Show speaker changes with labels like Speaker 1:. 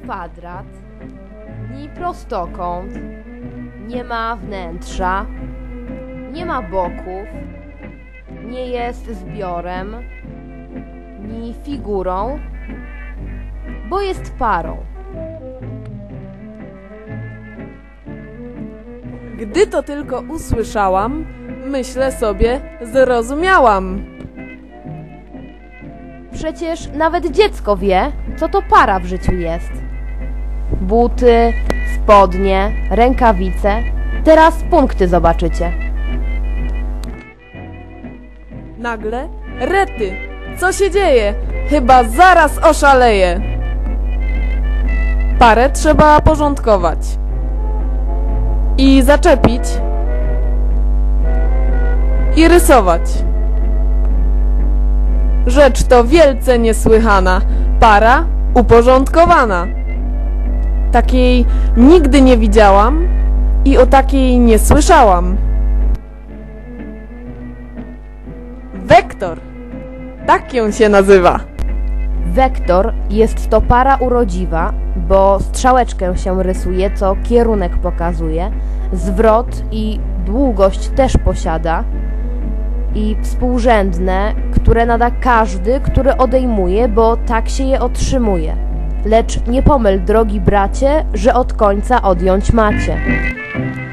Speaker 1: kwadrat, ni prostokąt, nie ma wnętrza, nie ma boków, nie jest zbiorem, ni figurą, bo jest parą.
Speaker 2: Gdy to tylko usłyszałam, myślę sobie, zrozumiałam.
Speaker 1: Przecież nawet dziecko wie, co to para w życiu jest. Buty, spodnie, rękawice. Teraz punkty zobaczycie.
Speaker 2: Nagle, rety, co się dzieje? Chyba zaraz oszaleję. Parę trzeba porządkować i zaczepić i rysować. Rzecz to wielce niesłychana, para uporządkowana. Takiej nigdy nie widziałam i o takiej nie słyszałam. Wektor, tak ją się nazywa.
Speaker 1: Wektor jest to para urodziwa, bo strzałeczkę się rysuje, co kierunek pokazuje, zwrot i długość też posiada i współrzędne, które nada każdy, który odejmuje, bo tak się je otrzymuje. Lecz nie pomyl, drogi bracie, że od końca odjąć macie.